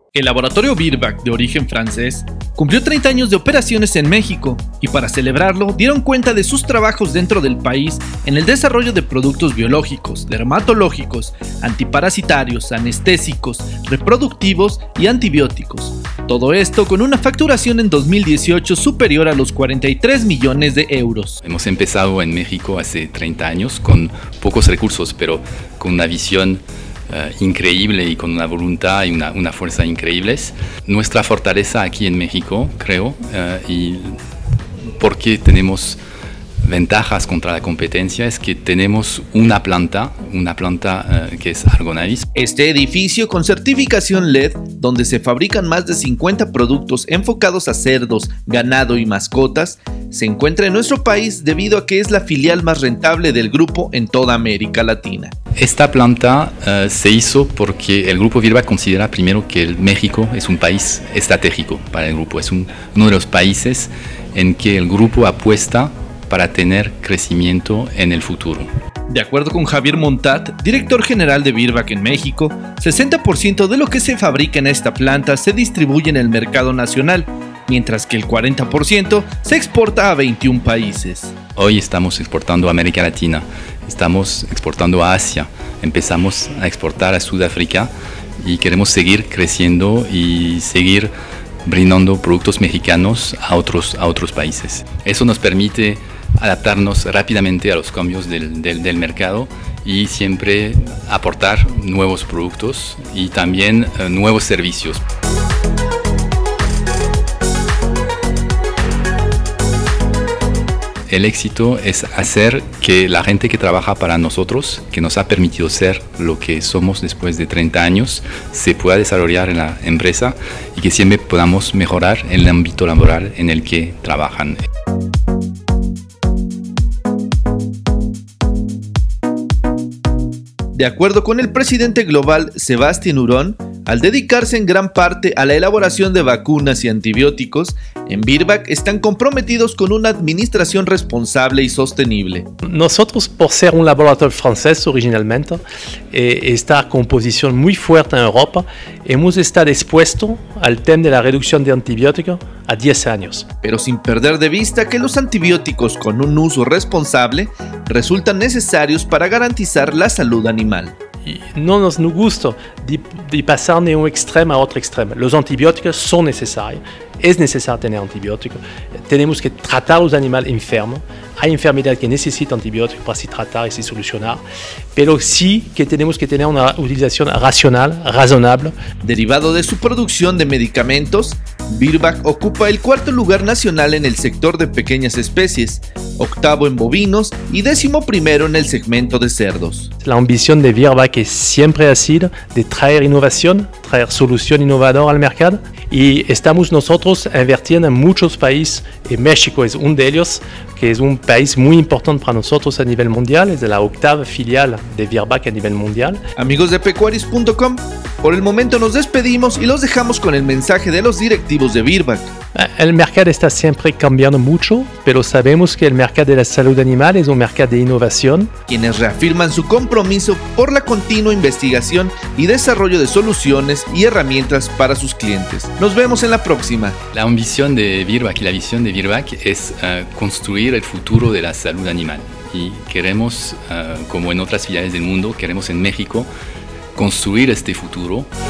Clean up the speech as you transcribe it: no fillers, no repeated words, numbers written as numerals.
El laboratorio Virbac, de origen francés, cumplió 30 años de operaciones en México y para celebrarlo dieron cuenta de sus trabajos dentro del país en el desarrollo de productos biológicos, dermatológicos, antiparasitarios, anestésicos, reproductivos y antibióticos. Todo esto con una facturación en 2018 superior a los 43 millones de euros. Hemos empezado en México hace 30 años con pocos recursos, pero con una visión increíble y con una voluntad y una fuerza increíbles. Nuestra fortaleza aquí en México, creo, y porque tenemos ventajas contra la competencia, es que tenemos una planta que es Argonavis. Este edificio con certificación LED, donde se fabrican más de 50 productos enfocados a cerdos, ganado y mascotas, se encuentra en nuestro país debido a que es la filial más rentable del grupo en toda América Latina. Esta planta se hizo porque el grupo Virbac considera primero que México es un país estratégico para el grupo, es uno de los países en que el grupo apuesta para tener crecimiento en el futuro. De acuerdo con Javier Montat, director general de Virbac en México, 60% de lo que se fabrica en esta planta se distribuye en el mercado nacional, mientras que el 40% se exporta a 21 países. Hoy estamos exportando a América Latina, estamos exportando a Asia, empezamos a exportar a Sudáfrica y queremos seguir creciendo y seguir brindando productos mexicanos a otros países. Eso nos permite adaptarnos rápidamente a los cambios del mercado y siempre aportar nuevos productos y también nuevos servicios. El éxito es hacer que la gente que trabaja para nosotros, que nos ha permitido ser lo que somos después de 30 años, se pueda desarrollar en la empresa y que siempre podamos mejorar en el ámbito laboral en el que trabajan. De acuerdo con el presidente global Sébastien Huron, al dedicarse en gran parte a la elaboración de vacunas y antibióticos, en Virbac están comprometidos con una administración responsable y sostenible. Nosotros, por ser un laboratorio francés originalmente, estar con posición muy fuerte en Europa, hemos estado expuestos al tema de la reducción de antibióticos a 10 años. Pero sin perder de vista que los antibióticos con un uso responsable resultan necesarios para garantizar la salud animal. No nos gusta de pasar de un extremo a otro extremo. Los antibióticos son necesarios. Es necesario tener antibióticos. Tenemos que tratar a los animales enfermos. Hay enfermedades que necesitan antibióticos para se tratar y se solucionar. Pero sí que tenemos que tener una utilización racional, razonable. Derivado de su producción de medicamentos, Virbac ocupa el 4º lugar nacional en el sector de pequeñas especies, 8º en bovinos y 11º en el segmento de cerdos. La ambición de Virbac siempre ha sido de traer innovación, traer solución innovadora al mercado y estamos nosotros invirtiendo en muchos países y México es uno de ellos, que es un país muy importante para nosotros a nivel mundial, es la 8ª filial de Virbac a nivel mundial. Amigos de pecuarios.com, por el momento nos despedimos y los dejamos con el mensaje de los directivos de Virbac. El mercado está siempre cambiando mucho, pero sabemos que el mercado de la salud animal es un mercado de innovación. Quienes reafirman su compromiso por la continua investigación y desarrollo de soluciones y herramientas para sus clientes. Nos vemos en la próxima. La ambición de Virbac y la visión de Virbac es construir el futuro de la salud animal. Y queremos, como en otras filiales del mundo, queremos en México construir este futuro.